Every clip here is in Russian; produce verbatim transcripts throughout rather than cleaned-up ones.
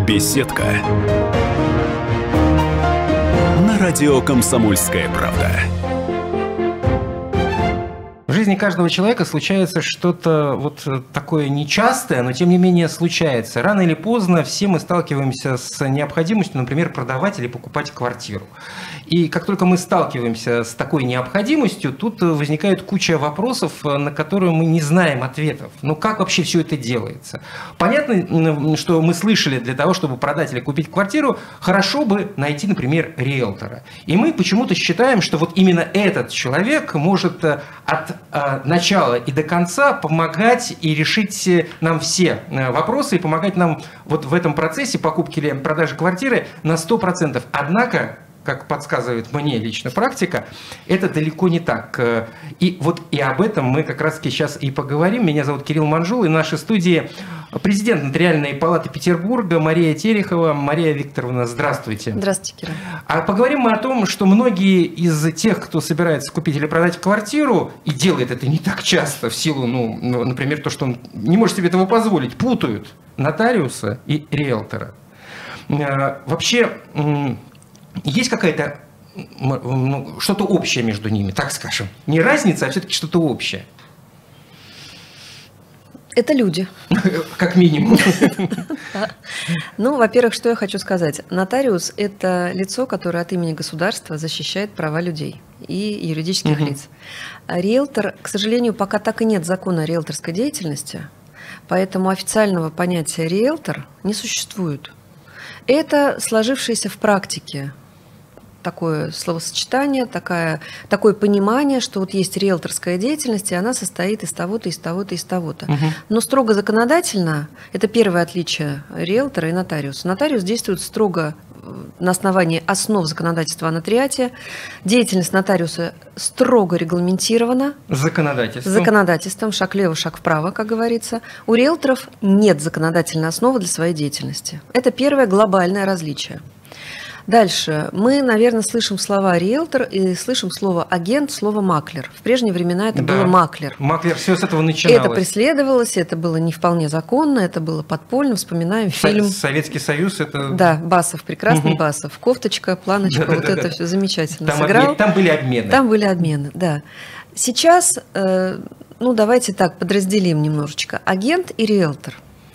Беседка. На радио «Комсомольская правда». В жизни каждого человека случается что-то вот такое нечастое, но тем не менее случается. Рано или поздно все мы сталкиваемся с необходимостью, например, продавать или покупать квартиру. И как только мы сталкиваемся с такой необходимостью, тут возникает куча вопросов, на которые мы не знаем ответов. Ну как вообще все это делается? Понятно, что мы слышали, для того, чтобы продать или купить квартиру, хорошо бы найти, например, риэлтора. И мы почему-то считаем, что вот именно этот человек может от начала и до конца помогать и решить нам все вопросы, и помогать нам вот в этом процессе покупки или продажи квартиры на сто процентов. Однако, как подсказывает мне лично практика, это далеко не так. И вот и об этом мы как раз сейчас и поговорим. Меня зовут Кирилл Манжул, и в нашей студии президент Нотариальной палаты Петербурга Мария Терехова. Мария Викторовна, здравствуйте. Здравствуйте, Кирилл. А поговорим мы о том, что многие из тех, кто собирается купить или продать квартиру, и делает это не так часто в силу, ну, например, то, что он не может себе этого позволить, путают нотариуса и риэлтора. Вообще, есть какая-то, ну, что-то общее между ними, так скажем? Не разница, а все-таки что-то общее. Это люди. Как минимум. Ну, во-первых, что я хочу сказать. Нотариус – это лицо, которое от имени государства защищает права людей и юридических лиц. А риэлтор, к сожалению, пока так и нет закона о риэлторской деятельности, поэтому официального понятия риэлтор не существует. Это сложившееся в практике такое словосочетание, такое, такое понимание, что вот есть риэлторская деятельность, и она состоит из того-то, из того-то, из того-то. Угу. Но строго законодательно, это первое отличие риэлтора и нотариуса. Нотариус действует строго на основании основ законодательства о нотариате. Деятельность нотариуса строго регламентирована. Законодательством. Законодательством. Шаг влево, шаг вправо, как говорится. У риэлторов нет законодательной основы для своей деятельности. Это первое глобальное различие. Дальше. Мы, наверное, слышим слова риэлтор и слышим слово агент, слово маклер. В прежние времена это да. было маклер. Маклер, все с этого начиналось. Это преследовалось, это было не вполне законно, это было подпольно. Вспоминаем Со- фильм. Советский Союз это... Да, Басов, прекрасный угу. Басов. Кофточка, планочка, да, вот да, это да. все замечательно там сыграл. Обмен, там были обмены. Там были обмены, да. Сейчас, э, ну давайте так, подразделим немножечко. Агент и риэлтор.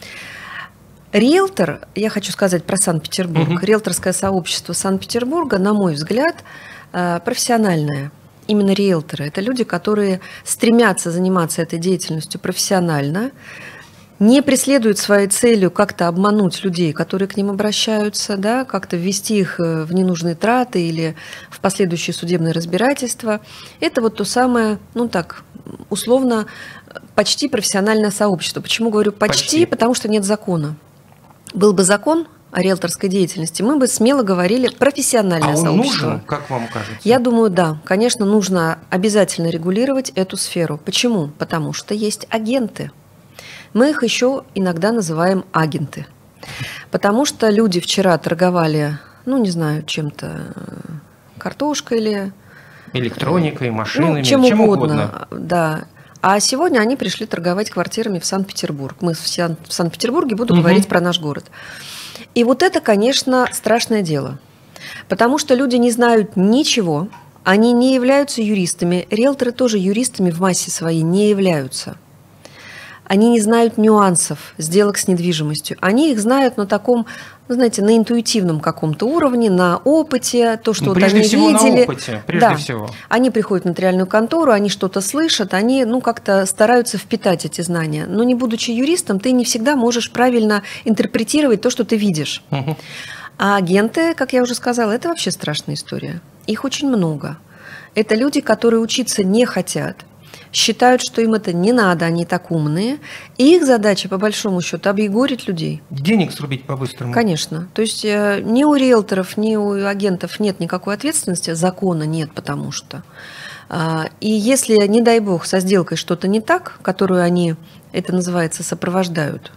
Риэлтор, я хочу сказать про Санкт-Петербург, uh-huh. риэлторское сообщество Санкт-Петербурга, на мой взгляд, профессиональное. Именно риэлторы – это люди, которые стремятся заниматься этой деятельностью профессионально, не преследуют своей целью как-то обмануть людей, которые к ним обращаются, да, как-то ввести их в ненужные траты или в последующее судебное разбирательство. Это вот то самое, ну так, условно, почти профессиональное сообщество. Почему говорю почти? Почти. Потому что нет закона. Был бы закон о риэлторской деятельности, мы бы смело говорили профессиональное а он сообщество. Нужен, как вам кажется? Я думаю, да. Конечно, нужно обязательно регулировать эту сферу. Почему? Потому что есть агенты. Мы их еще иногда называем агенты. Потому что люди вчера торговали, ну, не знаю, чем-то, картошкой или... Электроникой, машинами, ну, чем, чем угодно. угодно. Да. А сегодня они пришли торговать квартирами в Санкт-Петербург. Мы в Санкт-Петербурге буду угу. говорить про наш город. И вот это, конечно, страшное дело. Потому что люди не знают ничего, они не являются юристами. Риэлторы тоже юристами в массе своей не являются. Они не знают нюансов сделок с недвижимостью. Они их знают на таком, знаете, на интуитивном каком-то уровне, на опыте, то, что ну, вот они всего видели. На опыте, прежде да. всего. Они приходят в нотариальную контору, они что-то слышат, они, ну, как-то стараются впитать эти знания. Но не будучи юристом, ты не всегда можешь правильно интерпретировать то, что ты видишь. Угу. А агенты, как я уже сказала, это вообще страшная история. Их очень много. Это люди, которые учиться не хотят, считают, что им это не надо, они так умные. И их задача, по большому счету, объегорить людей. Денег срубить по-быстрому. Конечно. То есть ни у риэлторов, ни у агентов нет никакой ответственности, закона нет, потому что. И если, не дай бог, со сделкой что-то не так, которую они, это называется, сопровождают,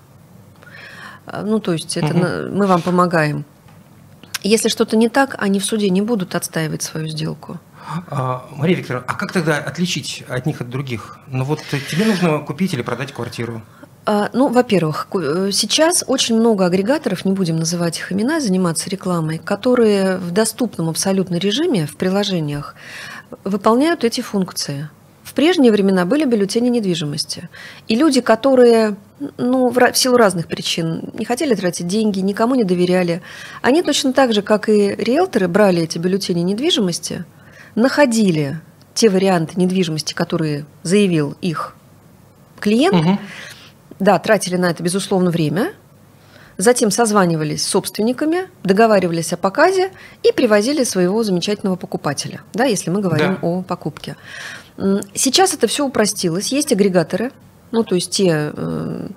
ну, то есть это угу. мы вам помогаем. Если что-то не так, они в суде не будут отстаивать свою сделку. А, Мария Викторовна, а как тогда отличить от них от других? Ну вот тебе нужно купить или продать квартиру. Ну, во-первых, сейчас очень много агрегаторов, не будем называть их имена, заниматься рекламой, которые в доступном абсолютно режиме в приложениях выполняют эти функции. В прежние времена были бюллетени недвижимости. И люди, которые, ну, в силу разных причин не хотели тратить деньги, никому не доверяли, они точно так же, как и риэлторы, брали эти бюллетени недвижимости, находили те варианты недвижимости, которые заявил их клиент, угу. Да, тратили на это, безусловно, время, затем созванивались с собственниками, договаривались о показе и привозили своего замечательного покупателя, да, если мы говорим да. о покупке. Сейчас это все упростилось, есть агрегаторы, ну, то есть те, э,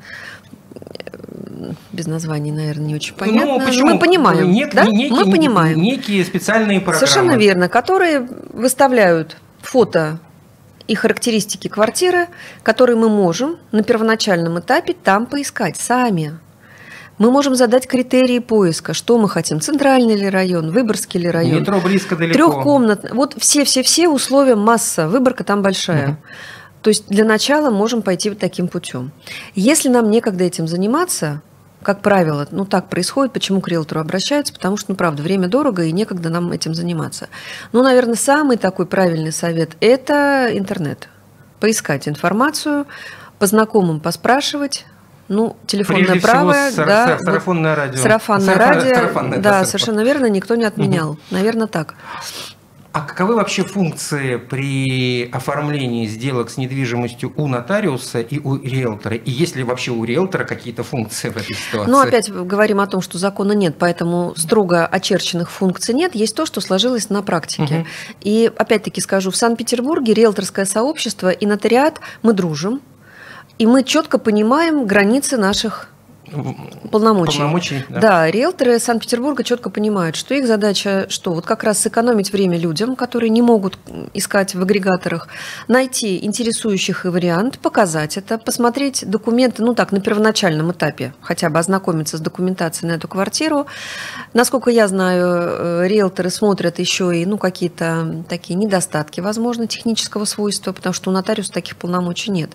без названий, наверное, не очень понятно. Ну, почему? Мы понимаем, Нек, да? некие, мы понимаем. Некие специальные программы. Совершенно верно, которые выставляют фото и характеристики квартиры, которые мы можем на первоначальном этапе там поискать сами. Мы можем задать критерии поиска, что мы хотим, центральный ли район, Выборгский ли район. Метро близко, далеко. Трехкомнатный. Вот все-все-все условия, масса, выборка там большая. Uh-huh. То есть для начала можем пойти вот таким путем. Если нам некогда этим заниматься, как правило, ну так происходит, почему к риэлтору обращаются, потому что, ну правда, время дорого и некогда нам этим заниматься. Ну, наверное, самый такой правильный совет – это интернет. Поискать информацию, по знакомым поспрашивать. Ну, телефонное Прежде правое, всего, да, сар- сарафанное радио. Сарафанное Сарафан, радио, сарафанное, да, да, совершенно верно, никто не отменял. Угу. Наверное, так. А каковы вообще функции при оформлении сделок с недвижимостью у нотариуса и у риэлтора? И есть ли вообще у риэлтора какие-то функции в этой ситуации? Ну, опять говорим о том, что закона нет, поэтому строго очерченных функций нет. Есть то, что сложилось на практике. Угу. И опять-таки скажу, в Санкт-Петербурге риэлторское сообщество и нотариат, мы дружим, и мы четко понимаем границы наших полномочий. полномочий да. да, риэлторы Санкт-Петербурга четко понимают, что их задача, что вот как раз сэкономить время людям, которые не могут искать в агрегаторах, найти интересующих их вариант, показать это, посмотреть документы, ну так, на первоначальном этапе, хотя бы ознакомиться с документацией на эту квартиру. Насколько я знаю, риэлторы смотрят еще и ну, какие-то такие недостатки, возможно, технического свойства, потому что у нотариуса таких полномочий нет.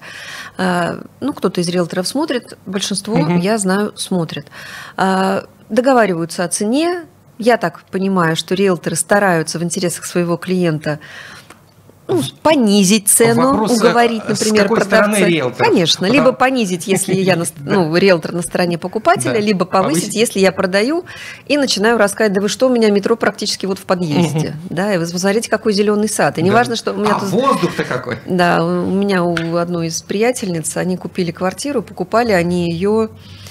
Ну, кто-то из риэлторов смотрит, большинство, угу. я знаю, знаю, смотрят. Договариваются о цене. Я так понимаю, что риэлторы стараются в интересах своего клиента ну, понизить цену, Вопрос, уговорить, например, продавца. Конечно, Потому... либо понизить, если я ну, риэлтор на стороне покупателя, да. либо повысить, повысить, если я продаю и начинаю рассказывать, да вы что, у меня метро практически вот в подъезде. Угу. Да, и вы посмотрите, какой зеленый сад. И не да. важно, что у меня а тут... воздух-то какой? Да, у меня у одной из приятельниц, они купили квартиру, покупали они ее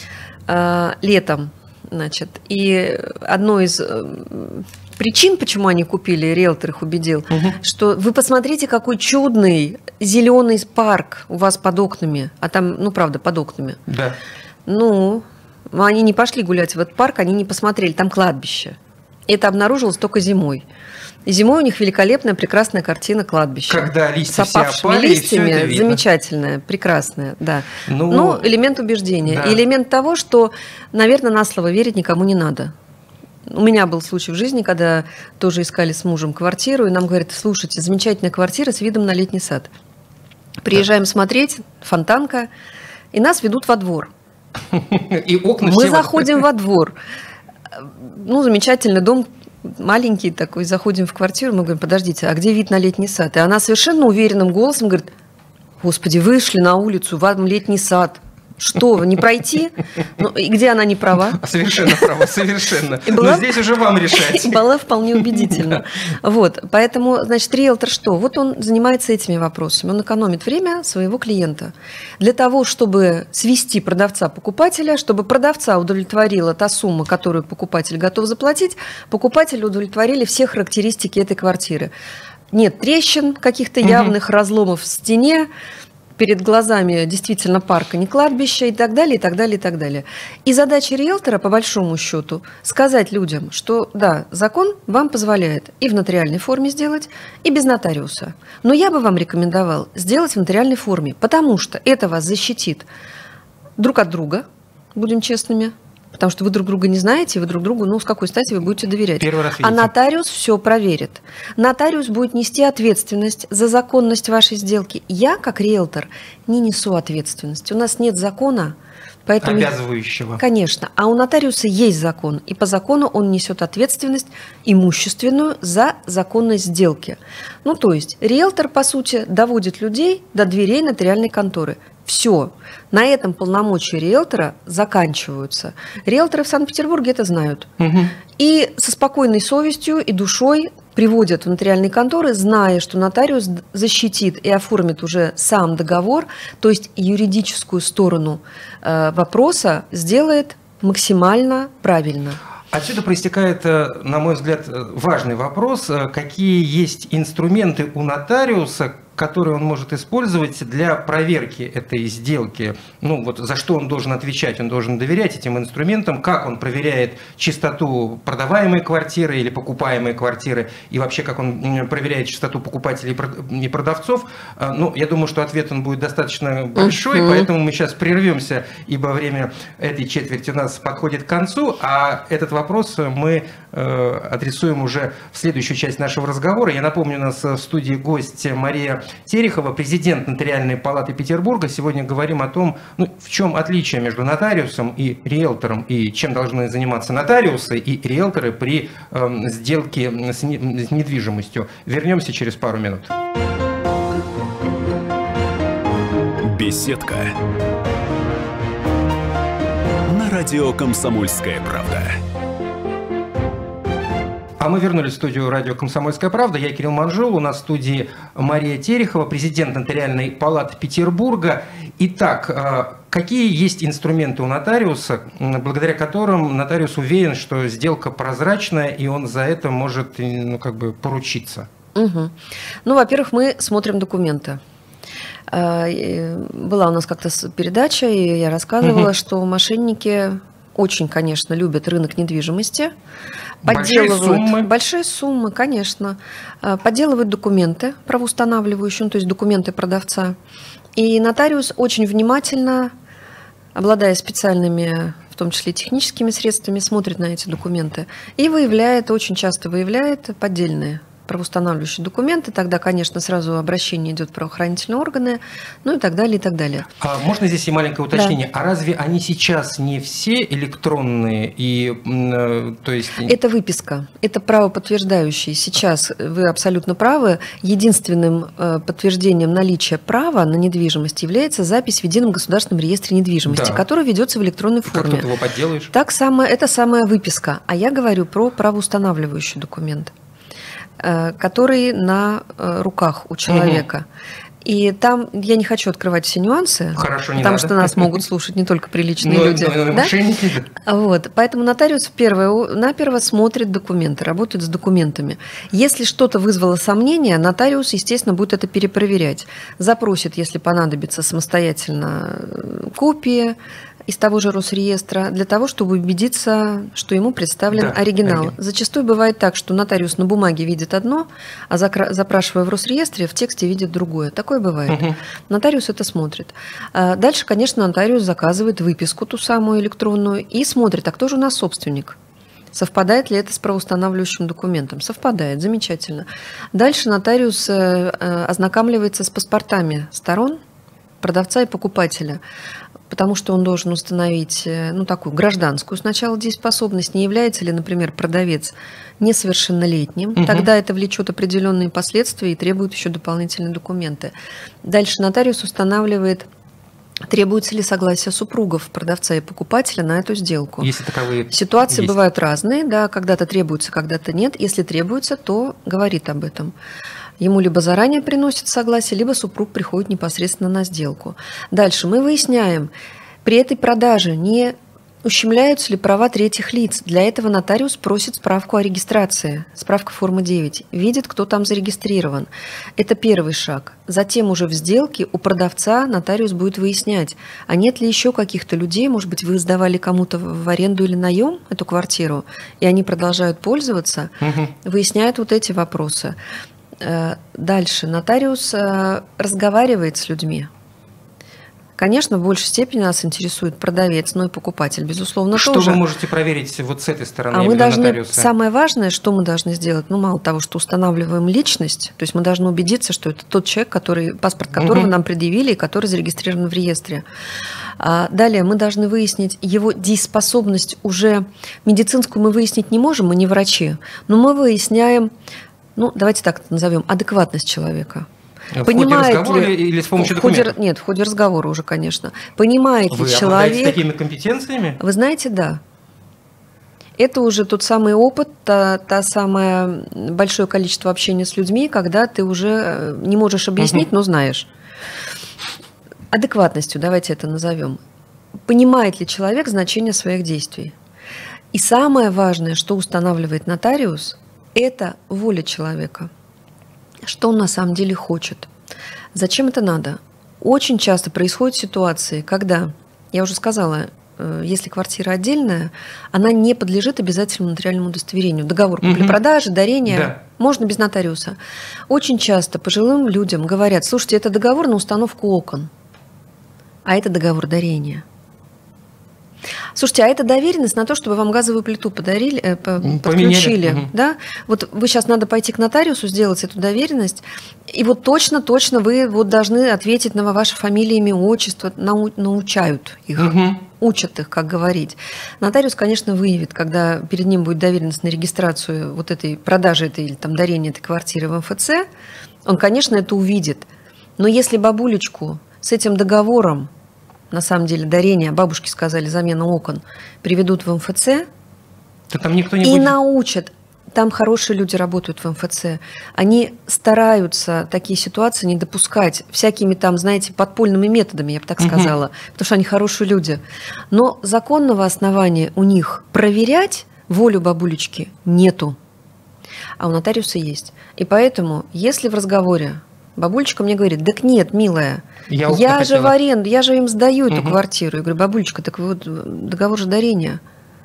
э, летом, значит, и одной из... причин, почему они купили, риэлтор их убедил, угу. что вы посмотрите, какой чудный зеленый парк у вас под окнами, а там, ну, правда, под окнами. Да. Ну, они не пошли гулять в этот парк, они не посмотрели, там кладбище. Это обнаружилось только зимой. И зимой у них великолепная, прекрасная картина кладбища. Когда листья с опавшими все опали, листьями, и все это видно. Замечательная, прекрасная, да. Ну, ну элемент убеждения. Да. И элемент того, что, наверное, на слово верить никому не надо. У меня был случай в жизни, когда тоже искали с мужем квартиру, и нам говорят, слушайте, замечательная квартира с видом на летний сад. Приезжаем да. смотреть, фонтанка, и нас ведут во двор. И окна Мы заходим во двор. Ну, замечательный дом, маленький такой, заходим в квартиру, мы говорим, подождите, а где вид на летний сад? И она совершенно уверенным голосом говорит, господи, вышли на улицу, вам летний сад. Что, не пройти? Ну, и где она не права? Совершенно права, совершенно. И была... Но здесь уже вам решать. И была вполне убедительна. Вот, поэтому, значит, риэлтор что? Вот он занимается этими вопросами. Он экономит время своего клиента. Для того, чтобы свести продавца-покупателя, чтобы продавца удовлетворила та сумма, которую покупатель готов заплатить, покупателю удовлетворили все характеристики этой квартиры. Нет трещин, каких-то явных угу. разломов в стене, перед глазами действительно парка, не кладбища и так далее, и так далее, и так далее. И задача риэлтора, по большому счету, сказать людям, что да, закон вам позволяет и в нотариальной форме сделать, и без нотариуса. Но я бы вам рекомендовал сделать в нотариальной форме, потому что это вас защитит друг от друга, будем честными, Потому что вы друг друга не знаете, вы друг другу, ну, с какой стати вы будете доверять. Первый раз а видите. нотариус все проверит. Нотариус будет нести ответственность за законность вашей сделки. Я, как риэлтор, не несу ответственность. У нас нет закона, поэтому... Обязывающего. Конечно. А у нотариуса есть закон. И по закону он несет ответственность имущественную за законность сделки. Ну, то есть, риэлтор, по сути, доводит людей до дверей нотариальной конторы. Все. На этом полномочия риэлтора заканчиваются. Риэлторы в Санкт-Петербурге это знают. Угу. И со спокойной совестью и душой приводят в нотариальные конторы, зная, что нотариус защитит и оформит уже сам договор, то есть юридическую сторону э, вопроса сделает максимально правильно. Отсюда проистекает, на мой взгляд, важный вопрос, какие есть инструменты у нотариуса, которые он может использовать для проверки этой сделки. Ну, вот за что он должен отвечать? Он должен доверять этим инструментам, как он проверяет чистоту продаваемой квартиры или покупаемой квартиры, и вообще, как он проверяет чистоту покупателей и продавцов. Ну, я думаю, что ответ он будет достаточно большой, uh-huh. поэтому мы сейчас прервемся, ибо время этой четверти у нас подходит к концу, а этот вопрос мы адресуем уже в следующую часть нашего разговора. Я напомню, у нас в студии гость Мария Терехова, президент Нотариальной палаты Петербурга. Сегодня говорим о том, ну, в чем отличие между нотариусом и риэлтором, и чем должны заниматься нотариусы и риэлторы при э, сделке с, не, с недвижимостью. Вернемся через пару минут. Беседка. На радио «Комсомольская правда». А мы вернулись в студию радио «Комсомольская правда». Я Кирилл Манжул, у нас в студии Мария Терехова, президент Нотариальной палаты Петербурга. Итак, какие есть инструменты у нотариуса, благодаря которым нотариус уверен, что сделка прозрачная, и он за это может, ну, как бы поручиться? Угу. Ну, во-первых, мы смотрим документы. Была у нас как-то передача, и я рассказывала, угу. что мошенники... Очень, конечно, любят рынок недвижимости. Большие суммы. Большие суммы, конечно. Подделывают документы правоустанавливающие, ну, то есть документы продавца. И нотариус очень внимательно, обладая специальными, в том числе техническими средствами, смотрит на эти документы и выявляет, очень часто выявляет поддельные правоустанавливающие документы, тогда, конечно, сразу обращение идет в правоохранительные органы, ну и так далее, и так далее. А можно здесь и маленькое уточнение? Да. А разве они сейчас не все электронные? И, э, то есть... Это выписка, это правоподтверждающие. Сейчас вы абсолютно правы. Единственным э, подтверждением наличия права на недвижимость является запись в Едином государственном реестре недвижимости, да. который ведется в электронной форме. Как тут его подделаешь? Так самое, это самая выписка. А я говорю про правоустанавливающий документ, который на руках у человека. Угу. И там я не хочу открывать все нюансы, Хорошо, не потому надо. что нас могут слушать не только приличные но, люди. Но, но, да? Мошенники. Вот. Поэтому нотариус первое-наперво смотрит документы, работает с документами. Если что-то вызвало сомнения, нотариус, естественно, будет это перепроверять. Запросит, если понадобится, самостоятельно копии из того же Росреестра, для того, чтобы убедиться, что ему представлен да, оригинал. оригинал. Зачастую бывает так, что нотариус на бумаге видит одно, а запрашивая в Росреестре, в тексте видит другое. Такое бывает. Угу. Нотариус это смотрит. Дальше, конечно, нотариус заказывает выписку, ту самую электронную, и смотрит, а кто же у нас собственник. Совпадает ли это с правоустанавливающим документом? Совпадает, замечательно. Дальше нотариус ознакомливается с паспортами сторон, продавца и покупателя, потому что он должен установить, ну, такую гражданскую сначала дееспособность, не является ли, например, продавец несовершеннолетним, угу. тогда это влечет определенные последствия и требует еще дополнительные документы. Дальше нотариус устанавливает, требуется ли согласие супругов, продавца и покупателя на эту сделку. Если таковые Ситуации есть. Бывают разные, да, когда-то требуется, когда-то нет. Если требуется, то говорит об этом. Ему либо заранее приносит согласие, либо супруг приходит непосредственно на сделку. Дальше мы выясняем, при этой продаже не ущемляются ли права третьих лиц. Для этого нотариус просит справку о регистрации, справка формы девять, видит, кто там зарегистрирован. Это первый шаг. Затем уже в сделке у продавца нотариус будет выяснять, а нет ли еще каких-то людей, может быть, вы сдавали кому-то в аренду или наем эту квартиру, и они продолжают пользоваться, угу. выясняют вот эти вопросы. Дальше нотариус разговаривает с людьми. Конечно, в большей степени нас интересует продавец, но и покупатель, безусловно, что тоже. Что вы можете проверить вот с этой стороны? А мы должны, нотариуса? Самое важное, что мы должны сделать, ну, мало того, что устанавливаем личность, то есть мы должны убедиться, что это тот человек, который, паспорт которого угу. нам предъявили и который зарегистрирован в реестре. А далее мы должны выяснить его дееспособность. Уже медицинскую мы выяснить не можем, мы не врачи, но мы выясняем, ну, давайте так это назовем, адекватность человека. В Понимает ходе разговора ли, или с помощью в ходе, документов? Нет, в ходе разговора уже, конечно. Понимает Вы ли человек... Вы такими компетенциями? Вы знаете, да. Это уже тот самый опыт, та, та самое большое количество общения с людьми, когда ты уже не можешь объяснить, угу. но знаешь. Адекватностью, давайте это назовем. Понимает ли человек значение своих действий? И самое важное, что устанавливает нотариус, это воля человека. Что он на самом деле хочет. Зачем это надо? Очень часто происходят ситуации, когда, я уже сказала, если квартира отдельная, она не подлежит обязательному нотариальному удостоверению. Договор купли-продажи, дарения, да. можно без нотариуса. Очень часто пожилым людям говорят: слушайте, это договор на установку окон, а это договор дарения. Слушайте, а это доверенность на то, чтобы вам газовую плиту подарили, подключили. Угу. Да? Вот вы сейчас надо пойти к нотариусу, сделать эту доверенность, и вот точно-точно вы вот должны ответить на ваши фамилии, имя, отчество, нау, научают их, угу. учат их, как говорить. Нотариус, конечно, выявит, когда перед ним будет доверенность на регистрацию вот этой продажи этой, или там дарения этой квартиры в эм эф цэ, он, конечно, это увидит. Но если бабулечку с этим договором, на самом деле, дарение, бабушки сказали, замена окон, приведут в эм эф цэ, то там никто не и будет... научат. Там хорошие люди работают в эм эф цэ. Они стараются такие ситуации не допускать всякими там, знаете, подпольными методами, я бы так сказала, угу. потому что они хорошие люди. Но законного основания у них проверять волю бабулечки нету, а у нотариуса есть. И поэтому, если в разговоре бабулечка мне говорит: так нет, милая, я, я же в аренду, я же им сдаю эту угу. квартиру. Я говорю: бабулечка, так вот договор же дарения.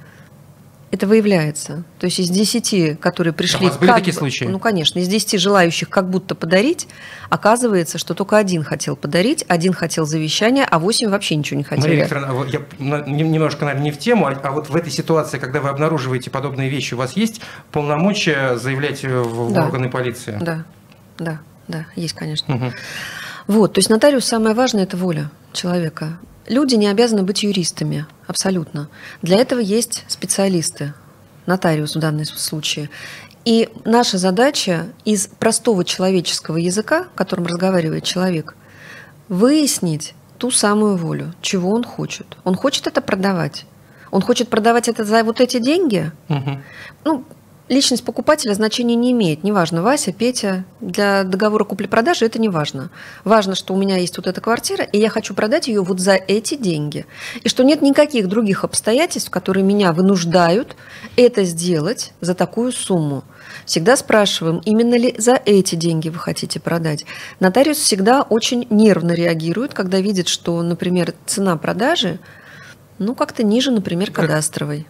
Это выявляется. То есть из десяти, которые пришли... А у вас были такие случаи? Ну, конечно. Из десяти желающих как будто подарить, оказывается, что только один хотел подарить, один хотел завещание, а восемь вообще ничего не хотели. Мария Викторовна, я немножко, наверное, не в тему, а вот в этой ситуации, когда вы обнаруживаете подобные вещи, у вас есть полномочия заявлять в да. органы полиции? Да, да, да, есть, конечно. Угу. Вот, то есть нотариус самое важное – это воля человека. Люди не обязаны быть юристами, абсолютно. Для этого есть специалисты, нотариус в данном случае. И наша задача из простого человеческого языка, которым разговаривает человек, выяснить ту самую волю, чего он хочет. Он хочет это продавать. Он хочет продавать это за вот эти деньги. Угу. Ну, личность покупателя значения не имеет. Неважно, Вася, Петя. Для договора купли-продажи это не важно. Важно, что у меня есть вот эта квартира, и я хочу продать ее вот за эти деньги. И что нет никаких других обстоятельств, которые меня вынуждают это сделать за такую сумму. Всегда спрашиваем, именно ли за эти деньги вы хотите продать. Нотариус всегда очень нервно реагирует, когда видит, что, например, цена продажи, ну, как-то ниже, например, кадастровой.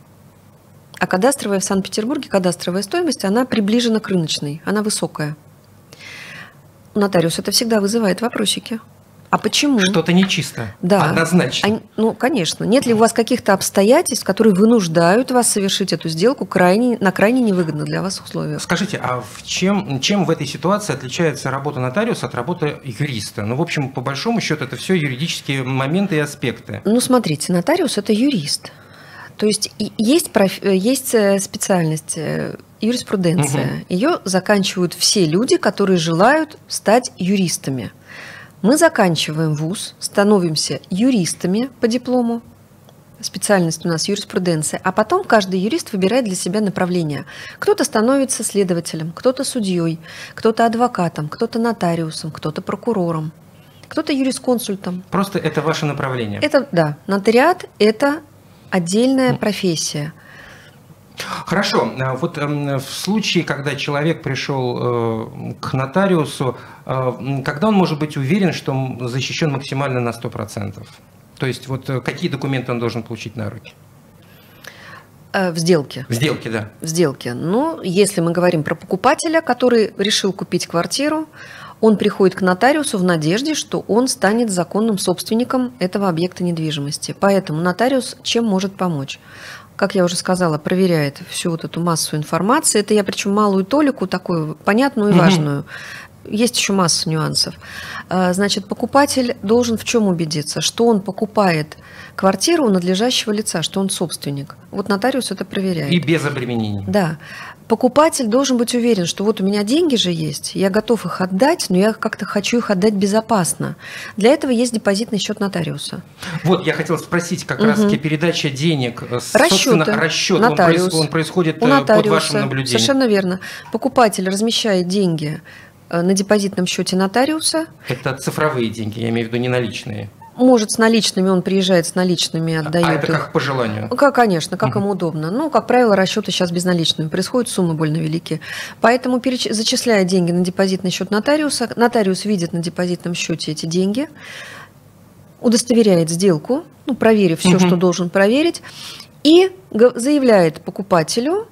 А кадастровая в Санкт-Петербурге, кадастровая стоимость, она приближена к рыночной, она высокая. У нотариуса это всегда вызывает вопросики. А почему? Что-то нечисто, да. однозначно. А, ну, конечно. Нет ли у вас каких-то обстоятельств, которые вынуждают вас совершить эту сделку крайне, на крайне невыгодно для вас условиях? Скажите, а в чем, чем в этой ситуации отличается работа нотариуса от работы юриста? Ну, в общем, по большому счету, это все юридические моменты и аспекты. Ну, смотрите, нотариус – это юрист. То есть есть, проф... есть специальность юриспруденция. Угу. Ее заканчивают все люди, которые желают стать юристами. Мы заканчиваем вуз, становимся юристами по диплому. Специальность у нас юриспруденция. А потом каждый юрист выбирает для себя направление. Кто-то становится следователем, кто-то судьей, кто-то адвокатом, кто-то нотариусом, кто-то прокурором, кто-то юрисконсультом. Просто это ваше направление. Это, да. Нотариат – это отдельная профессия. Хорошо. Вот в случае, когда человек пришел к нотариусу, когда он может быть уверен, что он защищен максимально на сто процентов? То есть вот какие документы он должен получить на руки? В сделке. В сделке, да. В сделке. Ну, если мы говорим про покупателя, который решил купить квартиру, Он приходит к нотариусу в надежде, что он станет законным собственником этого объекта недвижимости. Поэтому нотариус чем может помочь? Как я уже сказала, проверяет всю вот эту массу информации. Это я причем малую толику, такую понятную и важную. Есть еще масса нюансов. Значит, покупатель должен в чем убедиться? Что он покупает квартиру у надлежащего лица, что он собственник. Вот нотариус это проверяет. И без обременений. Да. Покупатель должен быть уверен, что вот у меня деньги же есть, я готов их отдать, но я как-то хочу их отдать безопасно. Для этого есть депозитный счет нотариуса. Вот, я хотела спросить, как угу. раз-таки передача денег, расчеты, расчет, нотариус, он, он происходит у под вашим наблюдением. Совершенно верно. Покупатель размещает деньги на депозитном счете нотариуса. Это цифровые деньги, я имею в виду не наличные. Может, с наличными, он приезжает с наличными, отдает А это их. как по желанию? Как, конечно, как ему удобно. Ну, как правило, расчеты сейчас безналичными. Происходят суммы больно велики. Поэтому, переч... зачисляя деньги на депозитный счет нотариуса, нотариус видит на депозитном счете эти деньги, удостоверяет сделку, ну, проверив все, угу. что должен проверить, и заявляет покупателю,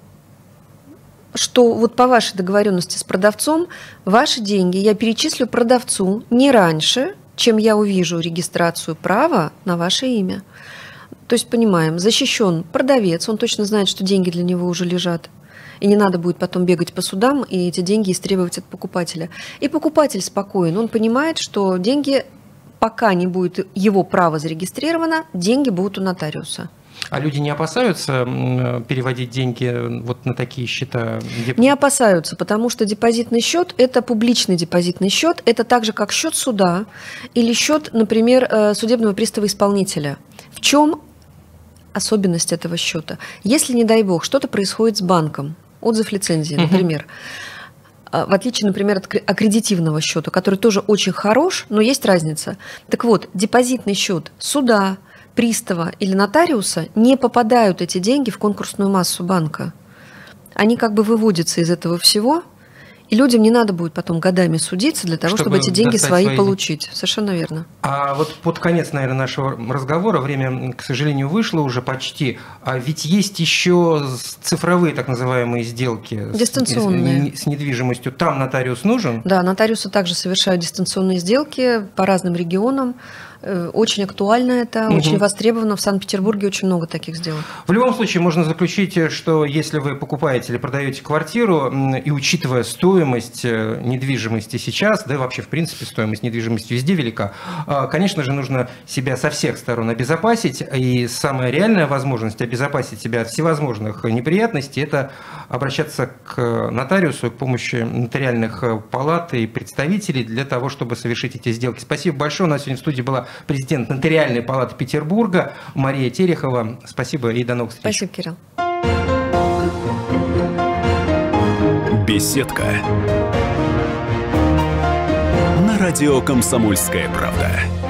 что вот по вашей договоренности с продавцом ваши деньги я перечислю продавцу не раньше, чем я увижу регистрацию права на ваше имя. То есть, понимаем, защищен продавец, он точно знает, что деньги для него уже лежат. И не надо будет потом бегать по судам и эти деньги истребовать от покупателя. И покупатель спокоен, он понимает, что деньги, пока не будет его право зарегистрировано, деньги будут у нотариуса. А люди не опасаются переводить деньги вот на такие счета? Где... Не опасаются, потому что депозитный счет – это публичный депозитный счет, это так же, как счет суда или счет, например, судебного пристава-исполнителя. В чем особенность этого счета? Если, не дай бог, что-то происходит с банком, отзыв лицензии, например, в отличие, например, от аккредитивного счета, который тоже очень хорош, но есть разница. Так вот, депозитный счет суда, пристава или нотариуса не попадают эти деньги в конкурсную массу банка. Они как бы выводятся из этого всего, и людям не надо будет потом годами судиться для того, чтобы, чтобы эти деньги свои, свои получить. Совершенно верно. А вот под конец, наверное, нашего разговора, время, к сожалению, вышло уже почти, а ведь есть еще цифровые так называемые сделки дистанционные. С, с недвижимостью. Там нотариус нужен? Да, нотариусы также совершают дистанционные сделки по разным регионам. Очень актуально это, угу. очень востребовано. В Санкт-Петербурге очень много таких сделок. В любом случае, можно заключить, что если вы покупаете или продаете квартиру, и учитывая стоимость недвижимости сейчас, да и вообще, в принципе, стоимость недвижимости везде велика, конечно же, нужно себя со всех сторон обезопасить. И самая реальная возможность обезопасить себя от всевозможных неприятностей – это обращаться к нотариусу, к помощи нотариальных палат и представителей для того, чтобы совершить эти сделки. Спасибо большое. У нас сегодня в студии была президент Нотариальной палаты Петербурга Мария Терехова. Спасибо и до новых встреч. Спасибо, Кирилл. Беседка. На радио «Комсомольская правда».